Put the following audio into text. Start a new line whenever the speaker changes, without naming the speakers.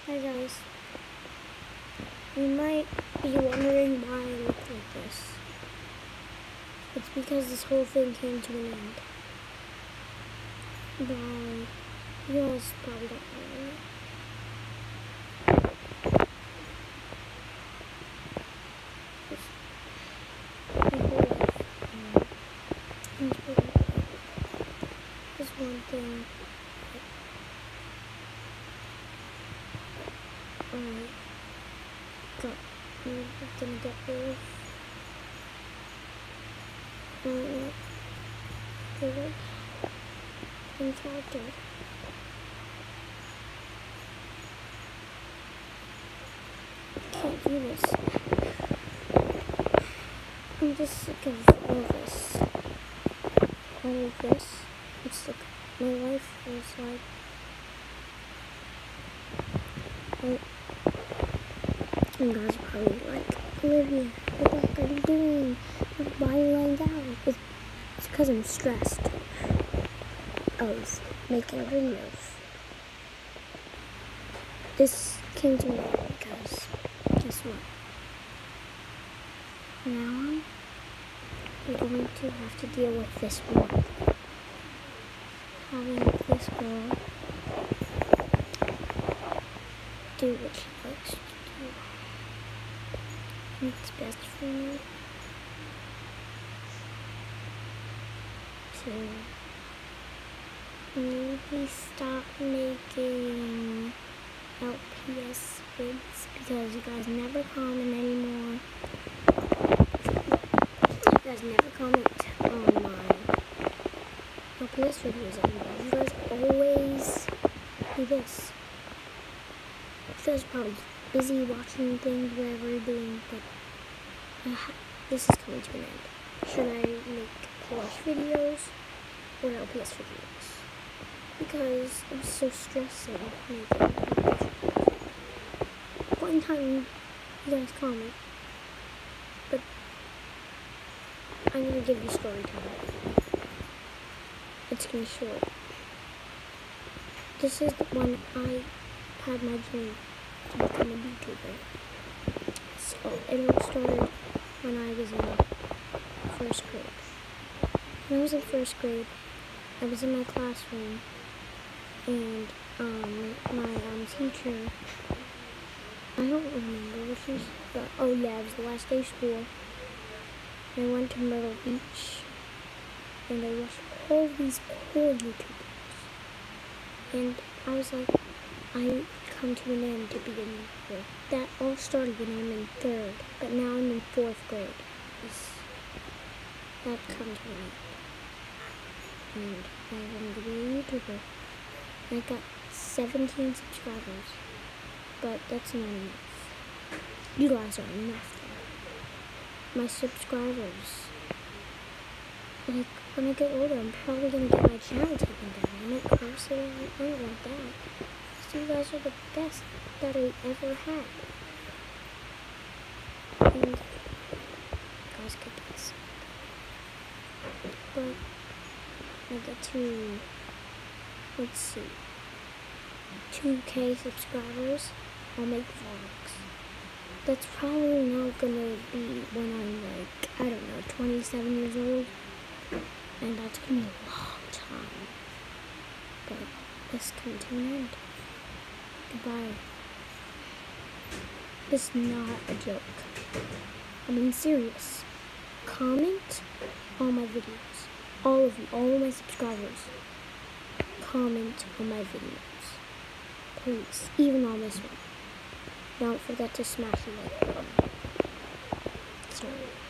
Hi guys, you might be wondering why I look like this. It's because this whole thing came to an end. By, you guys probably don't know. This one thing I'm gonna get rid of. Character. Can't do this. I'm just sick of all this. All of this. It's like my life is like. You guys are probably like, Olivia, what the heck are you doing? Why are you laying down? It's because I'm stressed of making videos. This came to me because, guess what? Now I'm going to have to deal with this one. Having this girl do what she likes to do. It's best for me to maybe stop making LPS vids because you guys never comment anymore. You guys never comment on my LPS videos anymore. You guys always do this. You guys are probably busy watching things, whatever you're doing, but this is coming to an end. Should I make plush videos or LPS videos? Because I'm so stressed out making plush. One time you guys comment, but I'm gonna give you story time. It's gonna be short. This is the one I had my dream to become a YouTuber. So it all started when I was in first grade. When I was in first grade, I was in my classroom, and my teacher, I don't remember what she said, but oh yeah, it was the last day of school. And I went to Myrtle Beach, and I watched all these cool YouTubers. And I was like, I come to an end to be a YouTuber. That all started when I'm in third, but now I'm in fourth grade. That comes to an end. And I wanted to be a YouTuber. I got 17 subscribers, but that's not enough. You guys are enough though. My subscribers. Like, when I get older, I'm probably gonna get my channel taken down. I might curse it. I don't want that. So you guys are the best that I ever had. And you guys could guess. But I get to, let's see, 2K subscribers, I'll make vlogs. That's probably not gonna be when I'm like, I don't know, 27 years old. And that's gonna be a long time. But this comes to an end. Goodbye. This is not a joke. I'm being serious. Comment on my videos. All of you, all of my subscribers. Comment on my videos. Please, even on this one. Don't forget to smash the like button. Sorry.